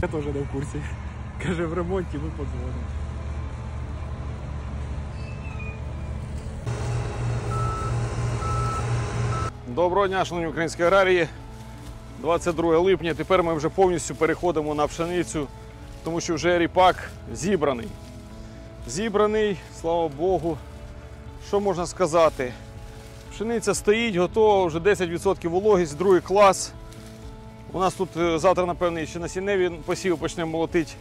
Я теж не в курсі. Каже, в ремонті, ми подзвонимо. Доброго дня, шановні українські аграрії. 22 липня, тепер ми вже повністю переходимо на пшеницю, тому що вже ріпак зібраний. Зібраний, слава Богу. Що можна сказати? Пшениця стоїть, готова, вже 10% вологість, другий клас. У нас тут завтра, напевно, ще насінневі посіви почнемо молотити.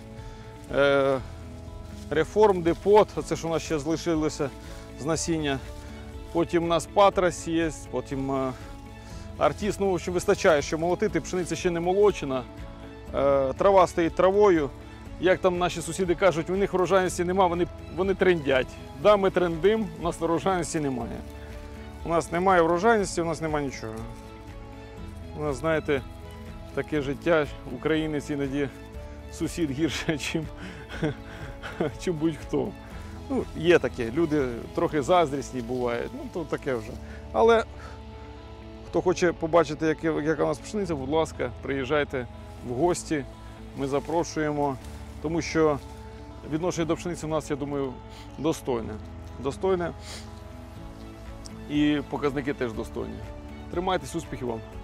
Реформ, депот, це що у нас ще залишилося з насіння. Потім у нас патрас є, потім артіс, ну, в общем, вистачає, що молотити, пшениця ще не молочена, трава стоїть травою. Як там наші сусіди кажуть, у них врожайності немає, вони трендять. Да, ми трендим, у нас врожайності немає. У нас немає врожайності, у нас немає нічого. У нас, знаєте, таке життя, українець іноді сусід гірше, чим будь-хто. Ну, є таке, люди трохи заздрісні бувають, ну то таке вже. Але хто хоче побачити, яка у нас пшениця, будь ласка, приїжджайте в гості, ми запрошуємо, тому що відношення до пшениці у нас, я думаю, достойне. Достойне і показники теж достойні. Тримайтесь, успіхів вам!